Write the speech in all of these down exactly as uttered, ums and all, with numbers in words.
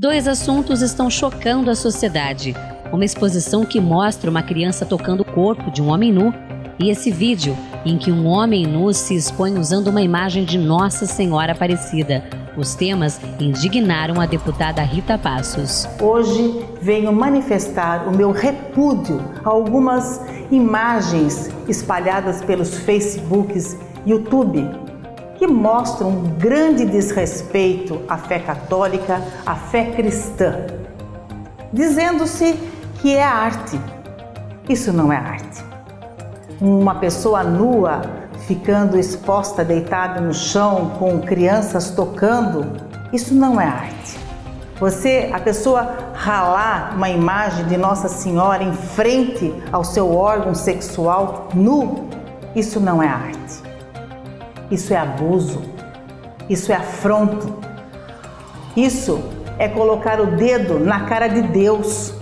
Dois assuntos estão chocando a sociedade. Uma exposição que mostra uma criança tocando o corpo de um homem nu e esse vídeo em que um homem nu se expõe usando uma imagem de Nossa Senhora Aparecida. Os temas indignaram a deputada Rita Passos. Hoje venho manifestar o meu repúdio a algumas imagens espalhadas pelos Facebooks, YouTube, que mostram um grande desrespeito à fé católica, à fé cristã, dizendo-se que é arte. Isso não é arte. Uma pessoa nua ficando exposta, deitada no chão, com crianças tocando, isso não é arte. Você, a pessoa ralar uma imagem de Nossa Senhora em frente ao seu órgão sexual nu, isso não é arte. Isso é abuso, isso é afronto, isso é colocar o dedo na cara de Deus.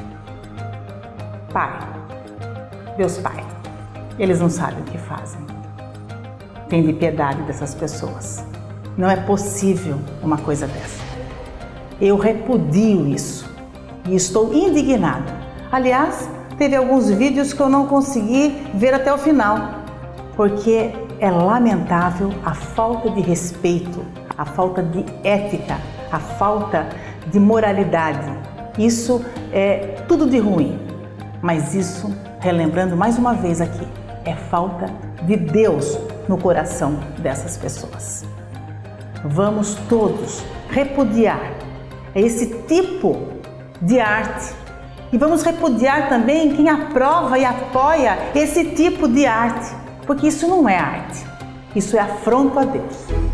Pai, Deus Pai, eles não sabem o que fazem. Tem de piedade dessas pessoas. Não é possível uma coisa dessa. Eu repudio isso e estou indignada. Aliás, teve alguns vídeos que eu não consegui ver até o final, porque é lamentável a falta de respeito, a falta de ética, a falta de moralidade. Isso é tudo de ruim, mas isso, relembrando mais uma vez aqui, é falta de Deus no coração dessas pessoas. Vamos todos repudiar esse tipo de arte e vamos repudiar também quem aprova e apoia esse tipo de arte, porque isso não é arte, isso é afronto a Deus.